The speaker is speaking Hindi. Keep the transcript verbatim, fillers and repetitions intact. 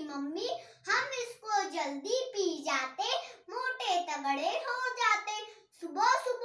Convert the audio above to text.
मम्मी, हम इसको जल्दी पी जाते, मोटे तगड़े हो जाते। सुबह सुबह